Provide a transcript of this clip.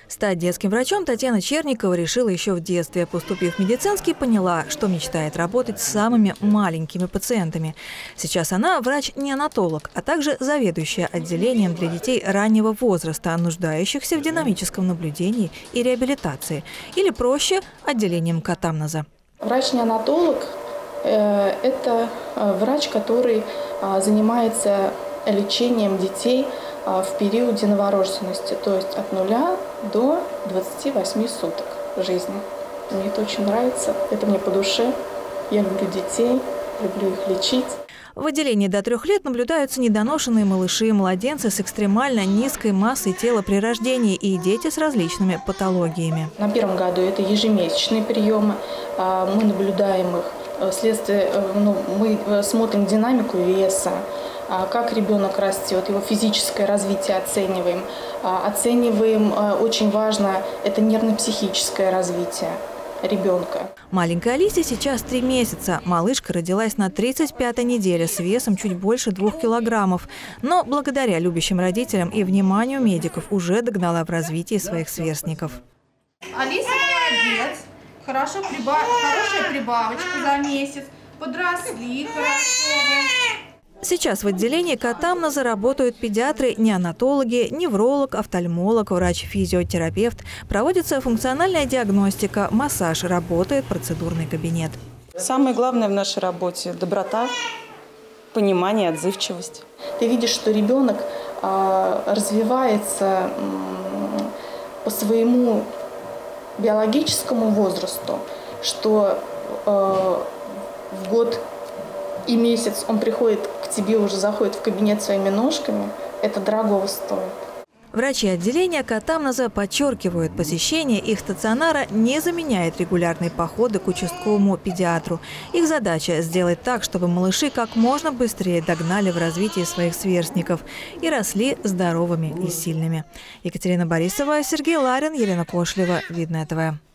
Стать детским врачом Татьяна Черникова решила еще в детстве. Поступив в медицинский, поняла, что мечтает работать с самыми маленькими пациентами. Сейчас она врач-неонатолог, а также заведующая отделением для детей раннего возраста, нуждающихся в динамическом наблюдении и реабилитации. Или проще – отделением катамнеза. Врач-неонатолог – это врач, который занимается лечением детей в периоде новорожденности, то есть от 0 до 28 суток жизни. Мне это очень нравится, это мне по душе. Я люблю детей, люблю их лечить. В отделении до 3 лет наблюдаются недоношенные малыши и младенцы с экстремально низкой массой тела при рождении и дети с различными патологиями. На первом году это ежемесячные приемы. Мы наблюдаем их вследствие, мы смотрим динамику веса, как ребенок растет, его физическое развитие оцениваем. Оцениваем, очень важно, это нервно-психическое развитие ребенка. Маленькой Алисе сейчас 3 месяца. Малышка родилась на 35-й неделе с весом чуть больше 2 килограммов. Но благодаря любящим родителям и вниманию медиков уже догнала в развитии своих сверстников. Алиса молодец. Хорошая прибавочка за месяц. Подросли хорошо. Сейчас в отделении катамнеза работают педиатры, неонатологи, невролог, офтальмолог, врач-физиотерапевт. Проводится функциональная диагностика, массаж, работает процедурный кабинет. Самое главное в нашей работе – доброта, понимание, отзывчивость. Ты видишь, что ребенок развивается по своему биологическому возрасту, что в год и месяц он приходит к тебе, уже заходит в кабинет своими ножками, это дорогого стоит. Врачи отделения катамнеза подчеркивают, посещение их стационара не заменяет регулярные походы к участковому педиатру. Их задача – сделать так, чтобы малыши как можно быстрее догнали в развитии своих сверстников и росли здоровыми и сильными. Екатерина Борисова, Сергей Ларин, Елена Кошлева. Видное ТВ.